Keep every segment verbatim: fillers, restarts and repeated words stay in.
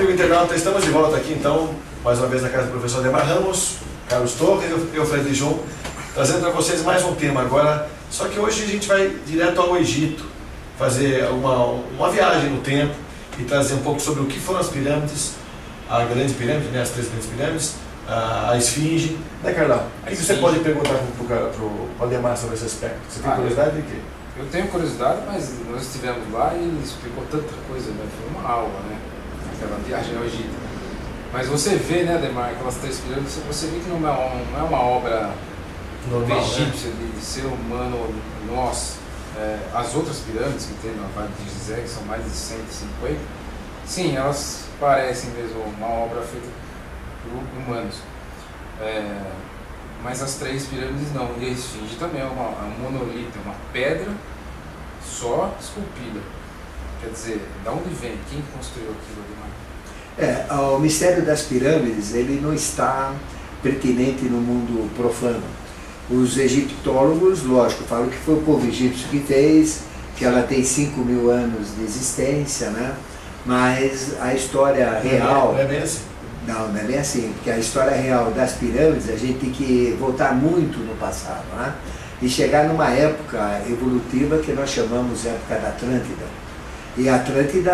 amigo internauta, estamos de volta aqui então, mais uma vez na casa do professor Ademar Ramos, Carlos Torres e eu, Fred João, trazendo para vocês mais um tema agora, só que hoje a gente vai direto ao Egito, fazer uma, uma viagem no tempo e trazer um pouco sobre o que foram as pirâmides, a grande pirâmide, né, as três grandes pirâmides, a, a esfinge, né, Carlão? O que você pode perguntar para o Ademar sobre esse aspecto? Você tem ah, curiosidade de quê? Eu tenho curiosidade, mas nós estivemos lá e ele explicou tanta coisa, né? Foi uma aula, né? Aquela viagem ao Egito. Mas você vê, né, Ademar, aquelas três pirâmides, você vê que não é uma, não é uma obra normal, egípcia, né? de, de ser humano, nós. É, as outras pirâmides que tem na Vale de Gizé, que são mais de cento e cinquenta, sim, elas parecem mesmo uma obra feita por humanos. É, mas as três pirâmides não, e a esfinge também é uma, um monolito, é uma pedra só esculpida. Quer dizer, da onde vem? Quem construiu aquilo ali? É, o mistério das pirâmides, ele não está pertinente no mundo profano. Os egiptólogos, lógico, falam que foi o povo egípcio que fez, que ela tem cinco mil anos de existência, né? Mas a história real... Não é bem assim. Não, não é bem assim, porque a história real das pirâmides, a gente tem que voltar muito no passado, né? E chegar numa época evolutiva que nós chamamos de época da Atlântida. E a Atlântida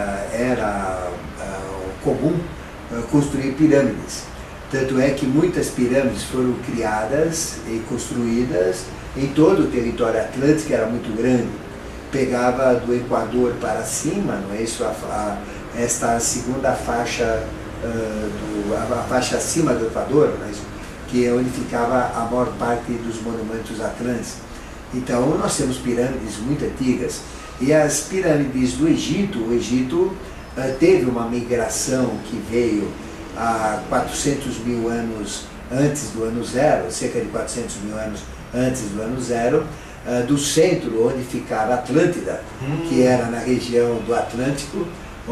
era uh, comum uh, construir pirâmides. Tanto é que muitas pirâmides foram criadas e construídas em todo o território atlântico, que era muito grande. Pegava do Equador para cima, não é isso? A, a, esta segunda faixa, uh, do, a, a faixa acima do Equador, não é isso? Que é onde ficava a maior parte dos monumentos atlânticos. Então nós temos pirâmides muito antigas. E as pirâmides do Egito, o Egito uh, teve uma migração que veio há quatrocentos mil anos antes do ano zero, cerca de quatrocentos mil anos antes do ano zero, uh, do centro onde ficava a Atlântida, hum. que era na região do Atlântico,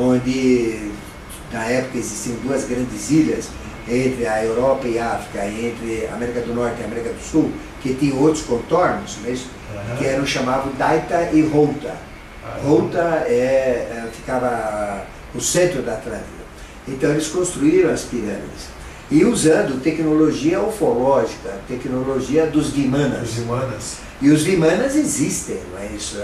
onde na época existiam duas grandes ilhas, entre a Europa e a África, entre a América do Norte e a América do Sul, que tinham outros contornos, mesmo, uhum. que eram chamados Daita e Routa. Routa é, é, ficava no centro da Atlântida. Então eles construíram as pirâmides. E usando tecnologia ufológica, tecnologia dos Vimanas. Os Vimanas. E os Vimanas existem, não é isso?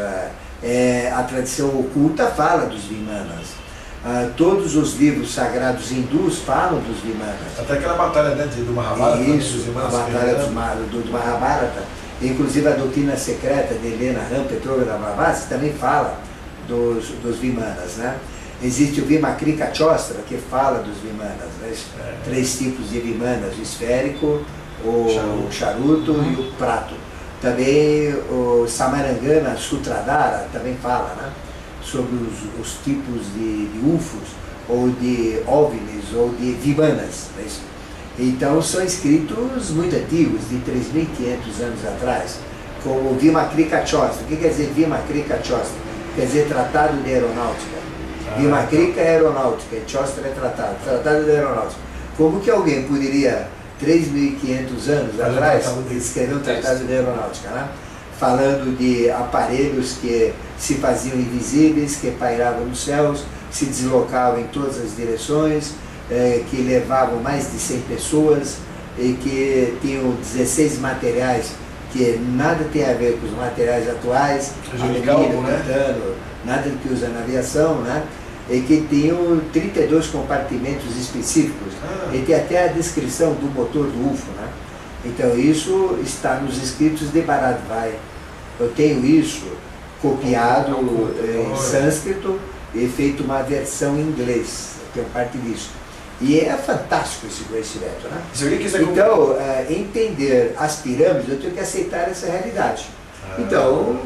É, a tradição oculta fala dos Vimanas. Ah, todos os livros sagrados hindus falam dos Vimanas. Até aquela batalha, né, do Mahabharata. Isso, a batalha do, do Mahabharata. Inclusive a doutrina secreta de Helena Ram Petrovna Blavatsky também fala dos, dos Vimanas, né? Existe o Vimakrika Chostra, que fala dos Vimanas, né? É. Três tipos de Vimanas, o esférico, o charuto, o charuto uhum. e o prato. Também o Samarangana Sutradhara também fala, né? Sobre os, os tipos de, de U F Os, ou de OVNIs, ou de Vimanas. Né? Então são escritos muito antigos, de três mil e quinhentos anos atrás, como o Vimakrika Chostra. O que quer dizer Vimakrika Chostra? Quer dizer Tratado de Aeronáutica. Ah, Vimakrika é aeronáutica, Chostra é tratado, Tratado de Aeronáutica. Como que alguém poderia, três mil e quinhentos anos Mas atrás, escrever um Tratado de Aeronáutica, né? Falando de aparelhos que se faziam invisíveis, que pairavam nos céus, se deslocavam em todas as direções, eh, que levavam mais de cem pessoas e que tinham dezesseis materiais que nada tem a ver com os materiais atuais, alumínio, metano, nada do que usa na aviação, né? E que tinham trinta e dois compartimentos específicos, ah. e tem até a descrição do motor do U F O, né? Então isso está nos escritos de Bharadvai. Eu tenho isso copiado em sânscrito e feito uma versão em inglês, eu tenho parte disso. E é fantástico esse conhecimento, né? Então, uh, entender as pirâmides, eu tenho que aceitar essa realidade. Ah. Então,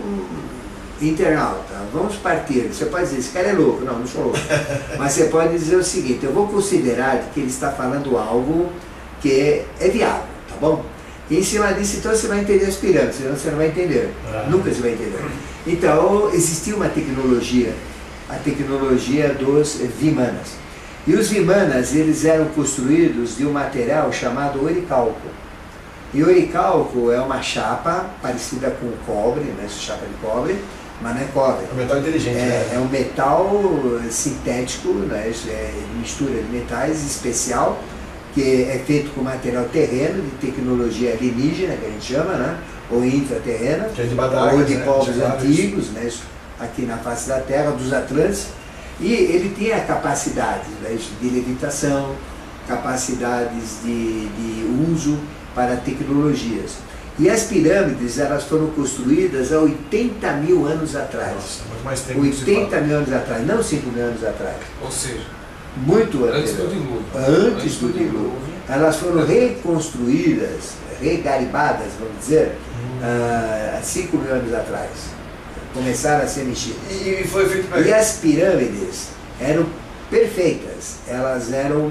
internauta, vamos partir. Você pode dizer, esse cara é louco. Não, não sou louco. Mas você pode dizer o seguinte, eu vou considerar que ele está falando algo que é, é viável, tá bom? E em cima disso, então, você vai entender as pirâmides, senão você não vai entender. Ah. Nunca você vai entender. Então, existia uma tecnologia, a tecnologia dos Vimanas. E os Vimanas, eles eram construídos de um material chamado oricalco. E oricalco é uma chapa parecida com cobre, né, chapa de cobre, mas não é cobre. É um metal inteligente, é, né? é um metal sintético, né? É mistura de metais especial, que é feito com material terreno, de tecnologia alienígena, que a gente chama, né? Ou intraterrena, que é de badagas, ou de né? povos de antigos, né? Aqui na face da Terra, dos Atlantes. E ele tem a capacidade, né? De levitação, capacidades de, de uso para tecnologias. E as pirâmides, elas foram construídas há oitenta mil anos atrás. Nossa, muito mais tempo oitenta mil anos atrás, não cinco mil anos atrás. Ou seja, muito antes anterior. do dilúvio. Antes, Antes do do dilúvio. dilúvio. Elas foram reconstruídas, regaribadas, vamos dizer, Hum. há cinco mil anos atrás. Começaram a ser mexidas. E foi feito para E as pirâmides eram perfeitas, elas eram,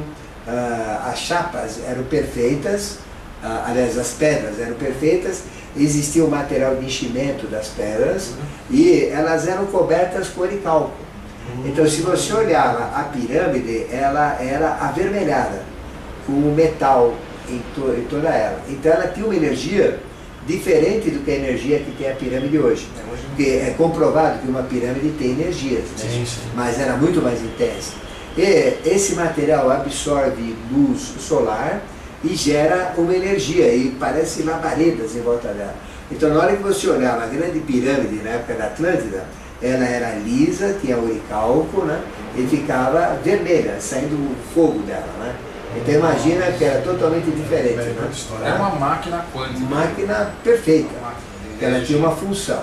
ah, as chapas eram perfeitas, ah, aliás, as pedras eram perfeitas, existia o material de enchimento das pedras e elas eram cobertas com oricalco. Então, se você olhava a pirâmide, ela era avermelhada, com o metal em, to em toda ela. Então, ela tinha uma energia diferente do que a energia que tem a pirâmide hoje. Porque é comprovado que uma pirâmide tem energias, né? Sim, sim. Mas era muito mais intensa. E esse material absorve luz solar e gera uma energia, e parece labaredas em volta dela. Então, na hora que você olhava a grande pirâmide na época da Atlântida, ela era lisa, tinha oricalco, né? E ficava vermelha, saindo o fogo dela, né? Então imagina que era totalmente diferente, né? É uma máquina quântica. Máquina perfeita, que ela tinha uma função.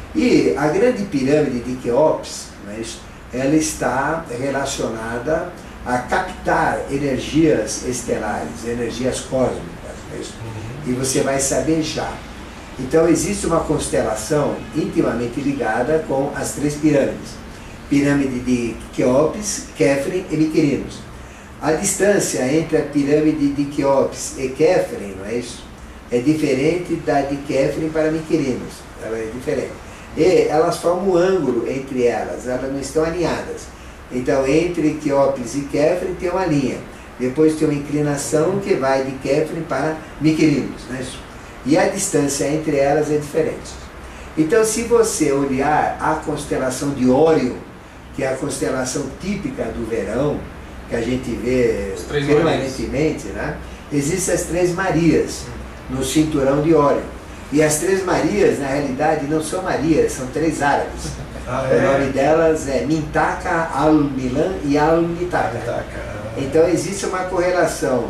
E a grande pirâmide de Quéops, né, ela está relacionada a captar energias estelares, energias cósmicas, né? E você vai saber já. Então existe uma constelação intimamente ligada com as três pirâmides. Pirâmide de Quéops, Kéfren e Miquerinos. A distância entre a pirâmide de Quéops e Kéfren, não é isso? É diferente da de Kéfren para Miquerinos. Ela é diferente. E elas formam um ângulo entre elas, elas não estão alinhadas. Então entre Quéops e Kéfren tem uma linha. Depois tem uma inclinação que vai de Kéfren para Miquerinos, não é isso? E a distância entre elas é diferente. Então, se você olhar a constelação de Órion, que é a constelação típica do verão, que a gente vê permanentemente, né? Existem as Três Marias no cinturão de Órion. E as Três Marias, na realidade, não são Marias, são três árabes. Ah, é? O nome delas é Mintaka, Al-Milan e Al-Nitaka. Então, existe uma correlação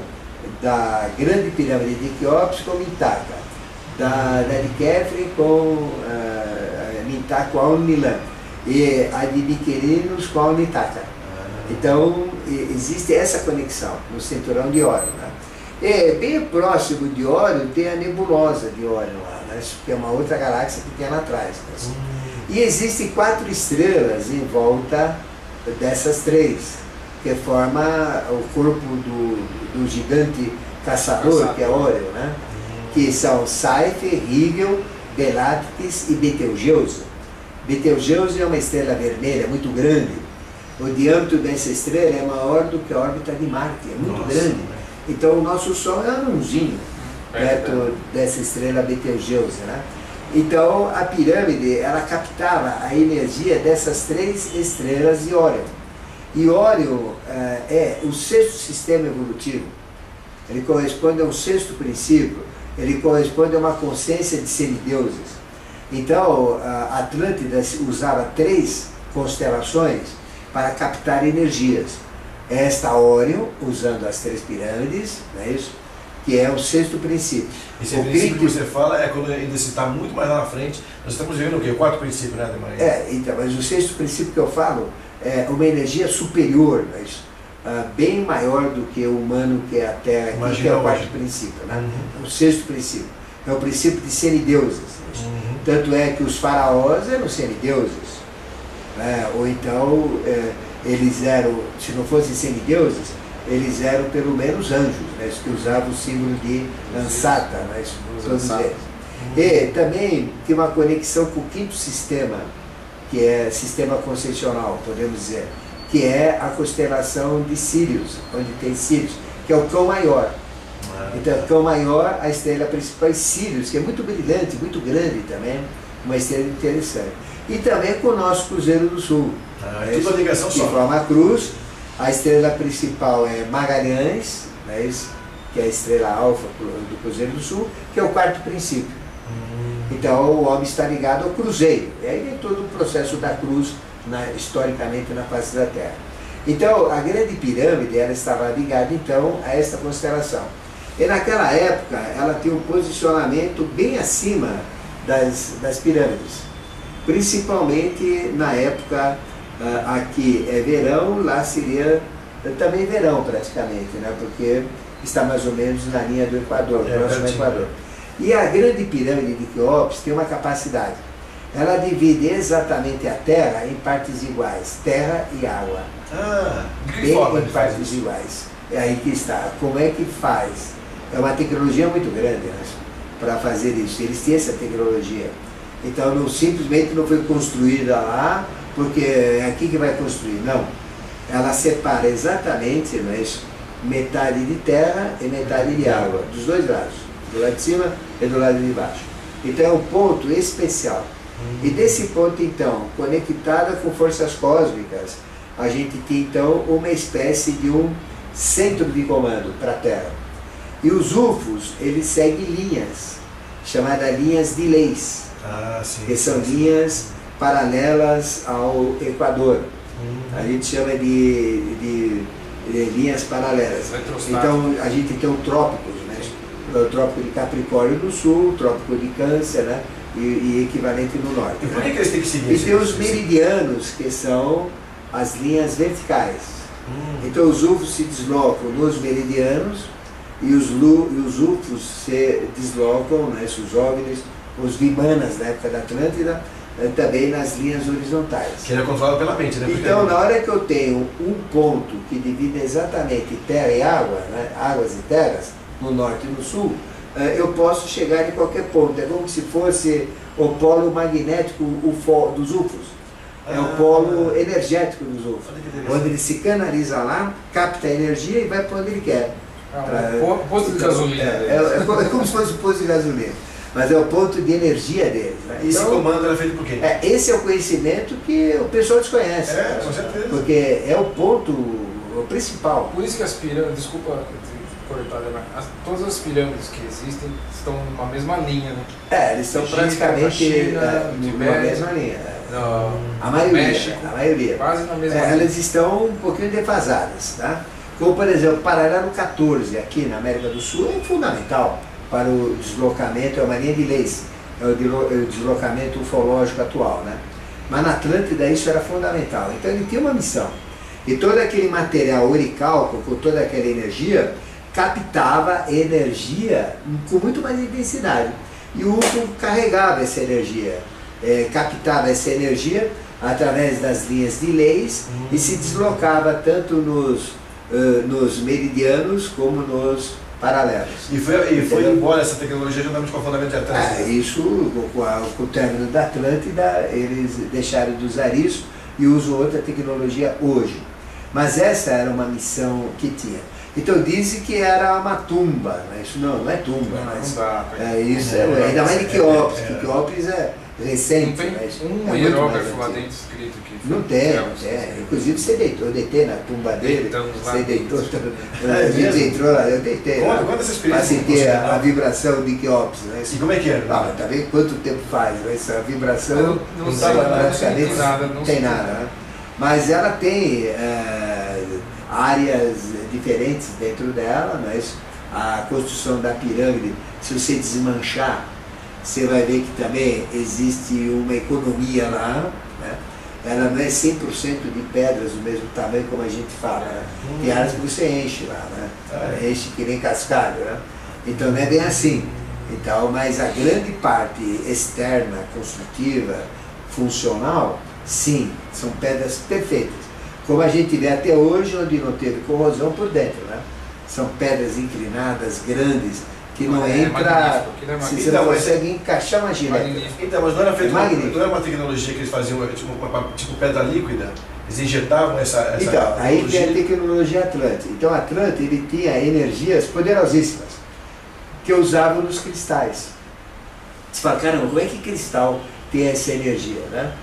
da grande pirâmide de Quéops com Mintaka, da, da de Kéfren com uh, Mintaka com Al-Milan e a de Miquerinos com Al-Nitaka. Então existe essa conexão no cinturão de Órion, né? E bem próximo de Órion tem a nebulosa de Órion lá, né? Que é uma outra galáxia que tem lá atrás, né? E existem quatro estrelas em volta dessas três, que forma o corpo do, do gigante caçador, que é Órion, né? Que são Saipher, Rigel, Belatix e Betelgeuse. Betelgeuse é uma estrela vermelha muito grande. O diâmetro dessa estrela é maior do que a órbita de Marte, é muito Nossa, grande. Né? Então o nosso Sol é um anãozinho perto dessa estrela Betelgeuse, né? Então a pirâmide, ela captava a energia dessas três estrelas de Órion. E Órion uh, é o sexto sistema evolutivo. Ele corresponde ao sexto princípio, ele corresponde a uma consciência de semideuses. Então, a Atlântida usava três constelações para captar energias. Esta Órion, usando as três pirâmides, não é isso? Que é o sexto princípio. Esse o princípio que você fala é quando ainda se está muito mais lá na frente. Nós estamos vivendo o quê? O quarto princípio, né, Ademar? É, então, mas o sexto princípio que eu falo é uma energia superior, não é isso? Uh, bem maior do que o humano, que é a Terra, aqui, que é o quarto hoje. princípio, né? Uhum. O sexto princípio. É o princípio de semideuses. Uhum. Tanto é que os faraós eram semideuses. Né? Ou então, é, eles eram, se não fossem semideuses, eles eram pelo menos anjos, né? Que usavam o símbolo de Ansata, né? Todos eles. Uhum. E também tem uma conexão com o quinto sistema, que é sistema concessional, podemos dizer, que é a constelação de Sírius, onde tem Sírius, que é o cão maior. Então, o cão maior, a estrela principal é Sírius, que é muito brilhante, muito grande também, uma estrela interessante. E também com o nosso Cruzeiro do Sul. Ah, né? tudo uma ligação que só. forma a cruz. A estrela principal é Magalhães, né? que é a estrela alfa do Cruzeiro do Sul, que é o quarto princípio. Hum. Então o homem está ligado ao cruzeiro. E aí vem todo o processo da cruz, na, historicamente, na face da Terra. Então a grande pirâmide ela estava ligada então a esta constelação. E naquela época ela tinha um posicionamento bem acima das, das pirâmides. Principalmente na época, aqui é verão, lá seria também verão praticamente, né? Porque está mais ou menos na linha do Equador, é, próximo ao Equador. E a grande pirâmide de Quéops tem uma capacidade. Ela divide exatamente a Terra em partes iguais, terra e água. Ah, de que Bem forma em ele faz partes isso? iguais. É aí que está. Como é que faz? É uma tecnologia muito grande, né, para fazer isso. Eles têm essa tecnologia. Então não, simplesmente não foi construída lá, porque é aqui que vai construir. Não. Ela separa exatamente, não é isso? Metade de terra e metade de água, dos dois lados, do lado de cima e do lado de baixo. Então é um ponto especial. E desse ponto, então, conectada com forças cósmicas, a gente tem então uma espécie de um centro de comando para a Terra. E os U F Os, eles seguem linhas, chamadas linhas de leis, Ah, sim. que são linhas paralelas ao Equador. Hum. A gente chama de, de, de linhas paralelas. Então a gente tem o trópicos, né? O trópico de Capricórnio no sul, o trópico de Câncer, né? E, e equivalente no norte. E por que, né? que eles têm que seguir E esse- tem os esse- meridianos, que são as linhas verticais. Hum. Então os U F Os se deslocam nos meridianos e os, lu, e os U F Os se deslocam, né? Os OVNIs, os Vimanas da época da Atlântida, eh, também nas linhas horizontais. Que ele é controlado pela mente, né? Porque- Então, na hora que eu tenho um ponto que divide exatamente terra e água, né, águas e terras, no norte e no sul, eh, eu posso chegar em qualquer ponto. É como se fosse o polo magnético o fo- dos U F Os. É o Ah. polo energético dos U F Olha que Os. interessante. Onde ele se canaliza lá, capta a energia e vai para onde ele quer. Ah, Pra- um po- posto de Então, gasolina. É, deles. é- é co- é como se fosse um posto de gasolina. Mas é o ponto de energia deles. Né? E esse Então, comando era feito por quê? é, esse é o conhecimento que o pessoal desconhece. É, né? com certeza. Porque é o ponto o principal. Por isso que as pirâmides, desculpa cortar, né, mas as- todas as pirâmides que existem estão numa mesma linha, né? É, eles são Egito, praticamente China, é, numa Tibete, mesma linha. é. No A maioria, México, né? a maioria. quase na mesma É, linha. elas estão um pouquinho defasadas, tá? Como, por exemplo, o paralelo quatorze aqui na América do Sul é fundamental para o deslocamento, é uma linha de leis, é o delo- é o deslocamento ufológico atual, né? Mas na Atlântida isso era fundamental. Então ele tinha uma missão. E todo aquele material oricalco, com toda aquela energia, captava energia com muito mais intensidade. E o U F O carregava essa energia, eh, captava essa energia através das linhas de leis e se deslocava tanto nos, eh, nos meridianos como nos paralelos. E foi, e foi Entendeu? embora essa tecnologia juntamente com a fundamento de Ah, Atlântida. isso, com, a- com o término da Atlântida, eles deixaram de usar isso e usam outra tecnologia hoje. Mas essa era uma missão que tinha. Então dizem que era uma tumba, mas isso não, não é tumba, Não, mas não dá. é isso, é, É, ainda mais de é, Quéops, é, é. que Quéops é Não recente, tem mas um é muito mais hierógrafo lá antigo. dentro escrito que Não tem, é, não tem. Inclusive você deitou, eu deitei na tumba dele, Deitamos lá você deitou, dentro. a gente mesmo? entrou lá, eu deitei Conta, lá, conta essa para experiência. sentir a, a Não. vibração de Quéops, né? E como é que era? Ah, mas tá vendo quanto tempo faz? né? Essa vibração Eu não não sei, estava não praticamente senti nada, não tem senti nada, nada. né? Mas ela tem é, áreas diferentes dentro dela, mas a construção da pirâmide, se você desmanchar, você vai ver que também existe uma economia lá, né? Ela não é cem por cento de pedras do mesmo tamanho como a gente fala, né? Tem áreas que você enche lá, né? Ah, é. Enche que nem cascalho, né? Então não é bem assim. Então, mas a grande parte externa, construtiva, funcional, sim, são pedras perfeitas. Como a gente vê até hoje, onde não teve corrosão por dentro, né? São pedras inclinadas, grandes, que não É entra, magnífico, aquilo é se magnífico. você não Então, mas- consegue encaixar uma gilete. Magnífico. Então, mas não era feito É uma, magnífico. não era uma tecnologia que eles faziam, tipo, uma- uma- tipo pedra líquida? Eles injetavam essa, essa Então, aí tem a tecnologia? tecnologia Atlante. Então, a Atlante, ele tinha energias poderosíssimas, que usavam nos cristais. Você fala, caramba, como é que cristal tem essa energia, né?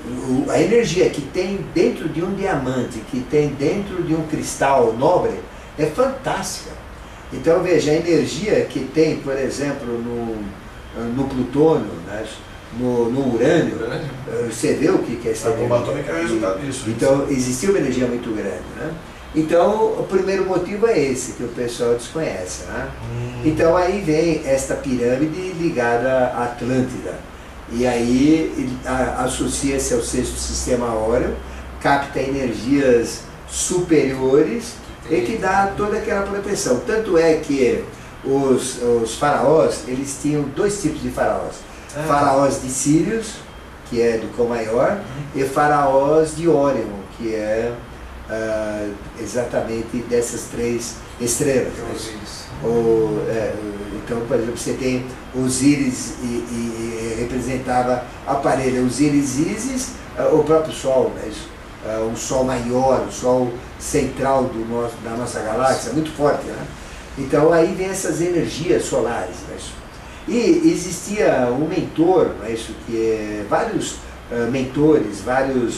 o, a energia que tem dentro de um diamante, que tem dentro de um cristal nobre, é fantástica. Então veja, a energia que tem, por exemplo, no, no plutônio, né? no, no urânio, urânio, você vê o que é essa energia. A bomba atômica é o resultado disso. Então existiu uma energia muito grande. Né? Então o primeiro motivo é esse, que o pessoal desconhece. Né? Hum. Então aí vem esta pirâmide ligada à Atlântida. E aí associa-se ao sexto sistema áureo, capta energias superiores e que dá toda aquela proteção. Tanto é que os, os faraós, eles tinham dois tipos de faraós. Ah. Faraós de Sírios, que é do Cão Maior, uhum. e faraós de Órion, que é uh, exatamente dessas três estrelas. Né? O, é, então, por exemplo, você tem Osíris e, e, e representava a parelha Osíris e Ísis, uh, o próprio Sol, né? uh, um Sol maior, o Sol central do nosso, da nossa galáxia, muito forte. Né? Então aí vem essas energias solares. Né? E existia um mentor, né? Isso que é, vários uh, mentores, vários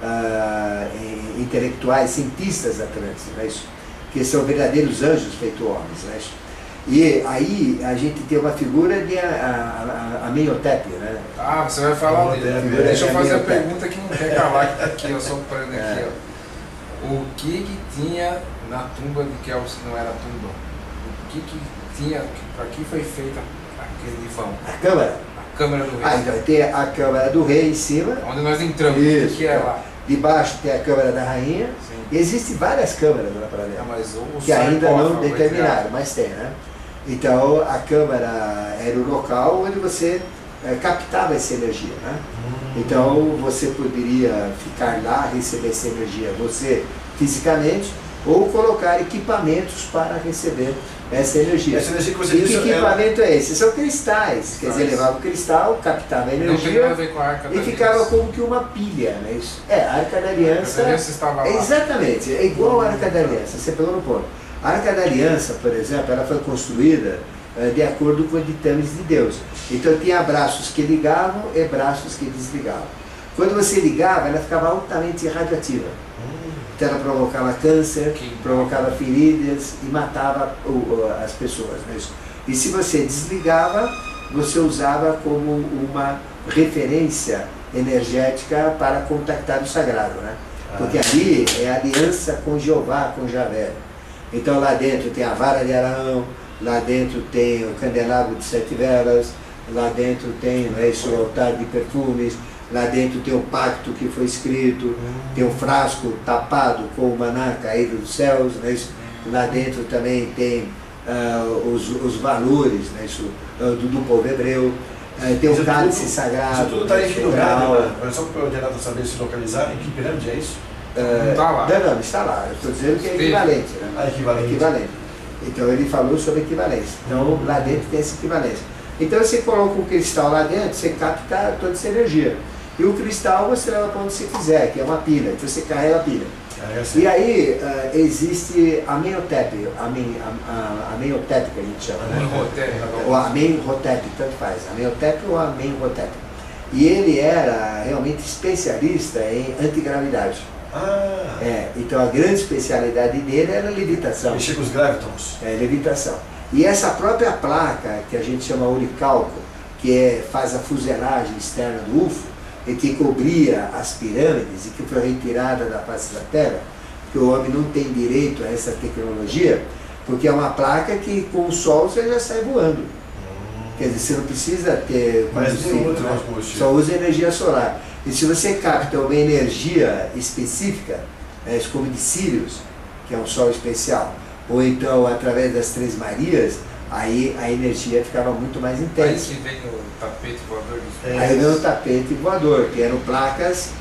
uh, intelectuais, cientistas atlantes, né? Isso, que são verdadeiros anjos feito homens. Né? E aí a gente tem uma figura de Amenhotep, né? Ah, você vai falar dele. Deixa eu fazer a pergunta que não quer calar, que tá aqui, eu só prendo aqui, ó. O que que tinha na tumba de Kelps, não era tumba? O que que tinha, para que foi feita aquele vão? A câmara? A câmara do rei. Ah, então tem a câmara do rei em cima. Onde nós entramos, isso, o que é lá? Debaixo tem a câmara da rainha. Sim. E existem várias câmaras lá para dentro, ah, mas o que ainda não determinaram, mas tem, né? Então a câmara era o local onde você é, captava essa energia, né? Hum. Então você poderia ficar lá, receber essa energia, você fisicamente, ou colocar equipamentos para receber essa energia. Essa energia que você e disse, que equipamento ela... é esse? São cristais, quer dizer, levava o cristal, captava a energia não tem nada a ver com a Arca da e ficava Aliança. como que uma pilha, né? Isso. É, a Arca da Aliança, a Arca da Aliança estava lá. Exatamente, é igual a Arca da Aliança, você pegou no ponto. A Arca da Aliança, por exemplo, ela foi construída uh, de acordo com os ditames de Deus. Então tinha braços que ligavam e braços que desligavam. Quando você ligava, ela ficava altamente radioativa. Então ela provocava câncer, provocava feridas e matava o, o, as pessoas. Né? E se você desligava, você usava como uma referência energética para contactar o sagrado. Né? Porque ali é a aliança com Jeová, com Javé. Então lá dentro tem a vara de Araão, lá dentro tem o candelabro de sete velas, lá dentro tem, né, esse altar de perfumes, lá dentro tem o pacto que foi escrito, tem o frasco tapado com o maná caído dos céus, né, isso, lá dentro também tem uh, os, os valores, né, isso, uh, do, do povo hebreu, uh, tem o cálice sagrado. Isso tudo está em que lugar, né? Só para o Renato saber se localizar, em que pirâmide é isso? Uh, não está lá. Não, não, está lá. Eu estou dizendo que é equivalente. Né? Ah, equivalente. É equivalente. Então ele falou sobre equivalência. Então uhum. lá dentro tem essa equivalência. Então você coloca um cristal lá dentro, você capta toda essa energia. E o cristal você leva para onde você quiser, que é uma pilha. Então você carrega a pilha. É assim. E aí uh, existe a Amenhotep, a Amenhotep que a gente chama. Né? Ou a Amenhotep, tanto faz. Amenhotep ou a Amenhotep. E ele era realmente especialista em antigravidade. Ah. É, então a grande especialidade dele era a levitação. Mexer com os gravitons. É, levitação. E essa própria placa, que a gente chama oricalco, que é, faz a fuselagem externa do U F O, e que cobria as pirâmides e que foi retirada da face da Terra, que o homem não tem direito a essa tecnologia, porque é uma placa que com o Sol você já sai voando. Hum. Quer dizer, você não precisa ter combustível, né? Só usa energia solar. E se você capta uma energia específica, né, como de Sírios, que é um sol especial, ou então através das Três Marias, aí a energia ficava muito mais intensa. Aí que vem o tapete voador dos é. Aí vem o tapete voador, que eram placas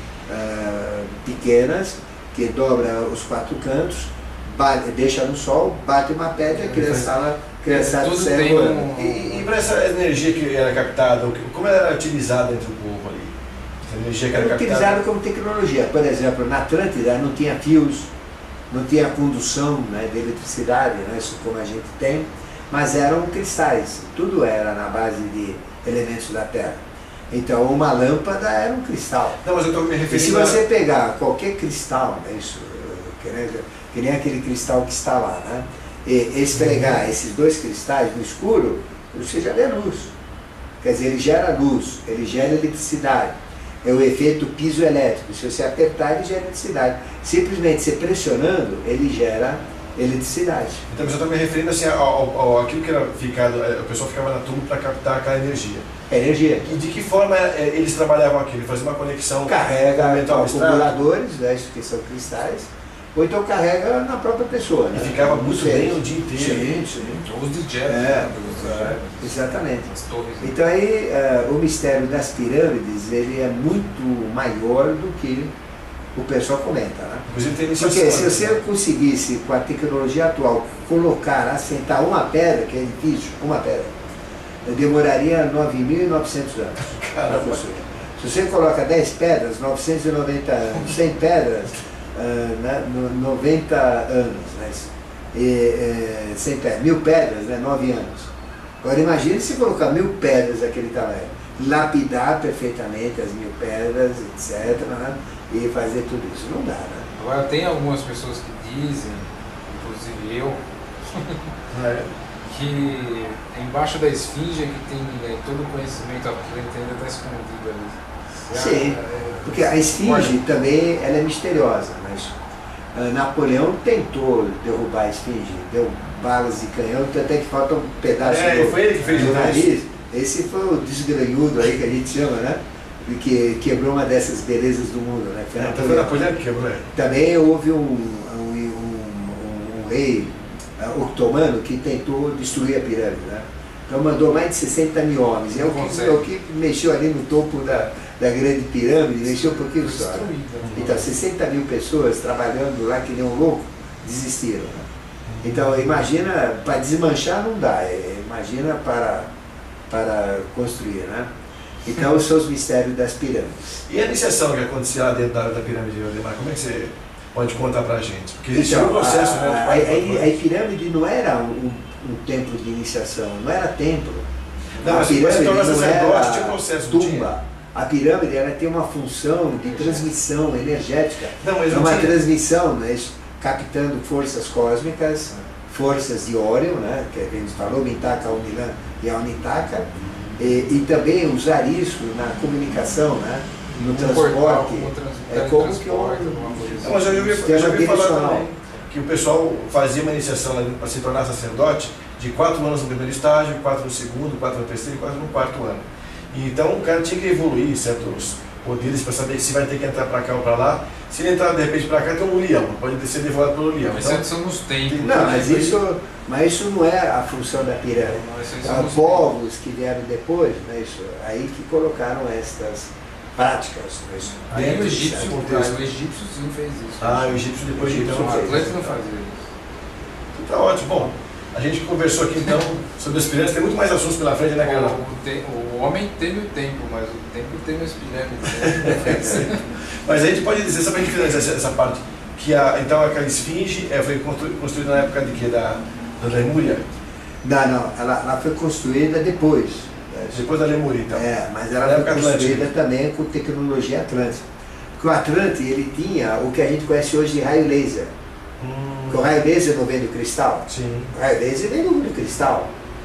uh, pequenas, que dobra os quatro cantos, bate, deixa no sol, bate uma pedra, a criançada, criançada sai voando. Um... E, e para essa energia que era captada, como ela era utilizada entre o povo ali? Essa energia que era, era utilizada como tecnologia. Por exemplo, na Atlântida não tinha fios, não tinha condução, né, de eletricidade, né, isso como a gente tem, mas eram cristais, tudo era na base de elementos da Terra. Então uma lâmpada era um cristal. Não, mas eu estou me referindo E se a... você pegar qualquer cristal, né, isso, que, nem, que nem aquele cristal que está lá, né, e esfregar uhum. esses dois cristais no escuro, você já vê luz. Quer dizer, ele gera luz, ele gera eletricidade. É o efeito piezoelétrico. Se você apertar, ele gera eletricidade. Simplesmente você pressionando, ele gera eletricidade. Então, mas eu estou me referindo assim, ao, ao, ao aquilo que era ficado, o pessoal ficava na tubo para captar aquela energia. É energia. E de que forma é, eles trabalhavam aquilo? Faziam uma conexão... Carrega acumuladores, né, isso que são cristais, ou então carrega na própria pessoa. E né? ficava muito bem o dia inteiro. Sim, sim. Os de jet, É, né? é, exatamente. As torres. Então aí uh, o mistério das pirâmides ele é muito maior do que o pessoal comenta, né? Inclusive tem iniciação. Porque se você conseguisse, com a tecnologia atual, colocar, assentar uma pedra, que é difícil, uma pedra, demoraria nove mil e novecentos anos. Caramba. Se você coloca dez pedras, novecentos e noventa anos, cem pedras, uh, né, noventa anos, né? E, e, cem pedras, mil pedras, né, nove anos. Agora imagine se colocar mil pedras daquele tamanho, lapidar perfeitamente as mil pedras, etcétera, né, e fazer tudo isso. Não dá, né? Agora tem algumas pessoas que dizem, inclusive eu, É. que embaixo da esfinge é que tem é, todo o conhecimento, a planta ainda está escondido ali. Sim, porque a esfinge também ela é misteriosa, mas uh, Napoleão tentou derrubar a esfinge, deu balas de canhão, até que falta um pedaço É, do, foi ele que fez do o nariz. Esse foi o desgranhudo aí que a gente chama, né? Que quebrou uma dessas belezas do mundo, né? Foi É, Napoleão. foi Napoleão que quebrou, é. Também houve um, um, um, um rei uh, otomano que tentou destruir a pirâmide, né? Então mandou mais de sessenta mil homens. E é o que, é o que mexeu ali no topo da, da grande pirâmide, mexeu um pouquinho só. Né? Então, sessenta mil pessoas trabalhando lá que nem um louco, desistiram. Né? Então, imagina, para desmanchar não dá, imagina para, para construir, né? Então, são os mistérios das pirâmides. E a iniciação que acontecia lá dentro da, da pirâmide de Odemar, como é que você pode contar pra gente? Porque existe Então, um processo, a, né? A, a, a, a pirâmide não era um, um templo de iniciação, não era templo. Não, a mas pirâmide não era tinha um processo, tumba. Tinha. A pirâmide ela tem uma função de transmissão energética. Não, mas é não uma tinha... transmissão, né, captando forças cósmicas, forças de Órion, né, que a gente falou, Mintaka, Alnilan e Alnitaka, e, e também usar isso na comunicação, né, no um transporte. Portal, um trans... É como que um, Não, mas eu já ouvi, eu já ouvi falar também que o pessoal fazia uma iniciação para se tornar sacerdote de quatro anos no primeiro estágio, quatro no segundo, quatro no terceiro e quatro no quarto ano. E então o cara tinha que evoluir certos poderes para saber se vai ter que entrar para cá ou para lá. Se ele entrar de repente para cá, tem um leão, pode ser devorado pelo leão. Mas então, isso são nos tempos. Não, mas isso, mas isso não é a função da pirâmide. Há povos que vieram depois, né, isso, aí que colocaram estas práticas. Né, isso, aí o egípcio, contexto. o egípcio sim fez isso. Ah, o egípcio depois de então. O Atlântico não fazia isso. Tá ótimo. Bom, a gente conversou aqui então sobre as pirâmides, tem muito mais assuntos pela frente, né, cara? O, te, o homem teme o tempo, mas o tempo teme as pirâmides. Né? Mas a gente pode dizer, só para a gente finalizar essa, essa parte, que a, então aquela esfinge é, foi constru, construída na época de quê? Da, da Lemúria? Não, não, ela, ela foi construída depois. Depois da Lemúria, então. É, mas ela foi construída Atlântica. Também com tecnologia atlântica. Porque o Atlante, ele tinha o que a gente conhece hoje de raio laser. Hum. Porque o raio laser não vem do cristal? Sim. O raio laser vem do, do cristal.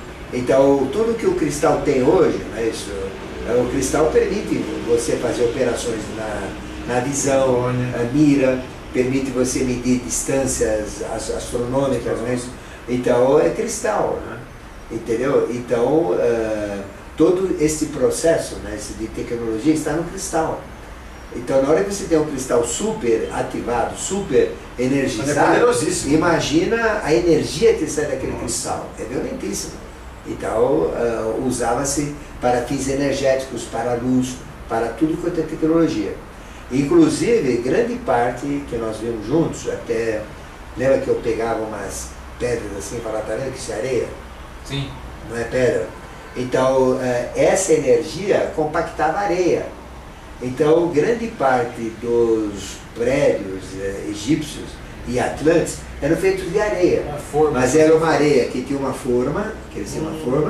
Então, tudo que o cristal tem hoje, né, isso, o cristal permite você fazer operações na, na visão, na mira, permite você medir distâncias astronômicas, né? Então é cristal, né? Entendeu? Então, uh, todo esse processo, né, de tecnologia está no cristal. Então, na hora que você tem um cristal super ativado, super energizado, é imagina a energia que sai daquele Nossa. Cristal. É violentíssimo. Então, uh, usava-se para fins energéticos, para luz, para tudo quanto é tecnologia. Inclusive, grande parte que nós vimos juntos, até, lembra que eu pegava umas pedras assim, para tá vendo que isso é areia? Sim. Não é pedra? Então, uh, essa energia compactava a areia. Então, grande parte dos prédios uh, egípcios e atlantes eram feitos de areia, forma, mas era uma areia que tinha uma forma, que eles tinham uma forma,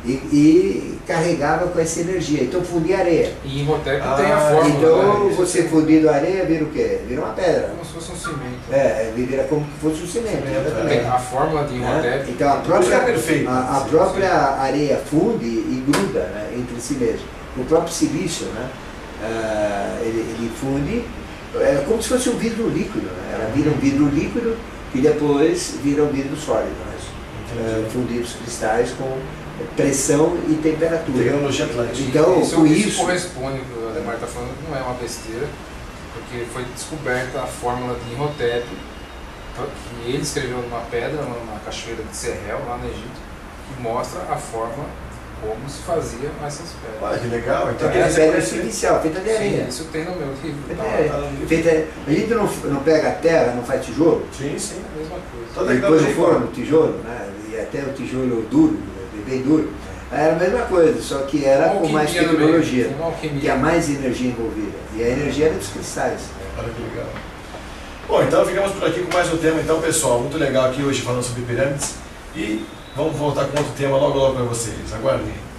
e, e carregava com essa energia. Então fundia areia. E Imhotep Ah, tem a fórmula. Então né? você fundindo areia vira o quê? Vira uma pedra. Como se fosse um cimento. É, vira como se fosse um cimento. Cimento, Exatamente. Tem a fórmula de Né? Imhotep. Então a Isso própria, é perfeito. a, a Sim, própria areia funde e gruda, né, entre si mesmo. O próprio silício, né, ah, ele, ele funde, é como se fosse um vidro líquido. Né? Ela vira um vidro líquido e depois vira um vidro sólido. Né? Ah, fundir os cristais com pressão e temperatura. Tecnologia atlântica. Então, isso, com isso isso- corresponde, o que o Ademar está falando, que não é uma besteira, porque foi descoberta a fórmula de Imhotep, que ele escreveu numa pedra, numa cachoeira de Serrel, lá no Egito, que mostra a forma como se faziam essas pedras. Olha que legal. Então, Então, quer aquela dizer, pedra esse- artificial, feita de areia. Sim, isso tem no meu livro. Feita Tá, de areia. tá no livro. Feita- a gente não, não pega a terra, não faz tijolo, Sim, sim. É a mesma coisa. Toda e põe no tecnologia forno o tijolo, né? E até o tijolo duro, bem duro. Era a mesma coisa, só que era Uma com mais alquimia no meio, tecnologia, uma alquimia. tinha mais energia envolvida. E a energia era dos cristais. Olha que legal. Bom, então ficamos por aqui com mais um tema, então, pessoal. Muito legal aqui hoje falando sobre pirâmides. E vamos voltar com outro tema logo logo para vocês. Aguardem.